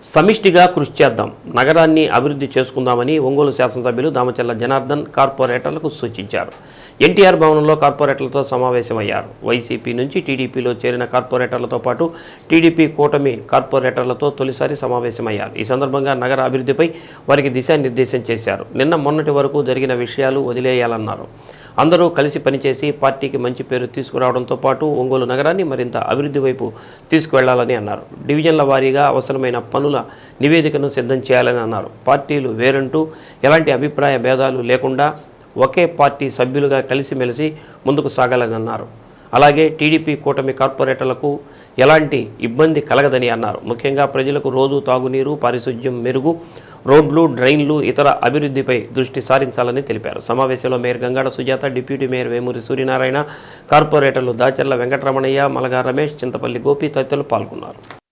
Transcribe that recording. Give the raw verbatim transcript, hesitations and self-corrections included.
సమిష్టిగా కృషి చేద్దాం, నగరాన్ని అభివృద్ధి చేసుకుందామని ఒంగోలు శాసనసభ్యులు దామచర్ల జనార్దన్ కార్పొరేటర్లకు సూచించారు. ఎన్టీఆర్ భవనంలో కార్పొరేటర్లతో సమావేశమయ్యారు. వైసీపీ నుంచి టీడీపీలో చేరిన కార్పొరేటర్లతో పాటు టీడీపీ కూటమి కార్పొరేటర్లతో తొలిసారి సమావేశమయ్యారు. ఈ సందర్భంగా నగర అభివృద్ధిపై వారికి దిశానిర్దేశం చేశారు. నిన్న మొన్నటి వరకు జరిగిన విషయాలు వదిలేయాలన్నారు. అందరూ కలిసి పనిచేసి పార్టీకి మంచి పేరు తీసుకురావడంతో పాటు ఒంగోలు నగరాన్ని మరింత అభివృద్ధి వైపు తీసుకువెళ్లాలని అన్నారు. డివిజన్ల వారీగా అవసరమైన పనుల నివేదికను సిద్ధం చేయాలని అన్నారు. పార్టీలు వేరంటూ ఎలాంటి అభిప్రాయ భేదాలు లేకుండా ఒకే పార్టీ సభ్యులుగా కలిసిమెలిసి ముందుకు సాగాలని అన్నారు. అలాగే టీడీపీ కూటమి కార్పొరేటర్లకు ఎలాంటి ఇబ్బంది కలగదని అన్నారు. ముఖ్యంగా ప్రజలకు రోజు తాగునీరు, పారిశుధ్యం మెరుగు, రోడ్లు, డ్రైన్లు, ఇతర అభివృద్ధిపై దృష్టి సారించాలని తెలిపారు. సమావేశంలో mayor Gangada Sujatha, deputy mayor Vemuri Suryanarayana, కార్పొరేటర్లు దాచర్ల వెంకటరమణయ్య, మలగా రమేష్, చింతపల్లి గోపి తదితరులు పాల్గొన్నారు.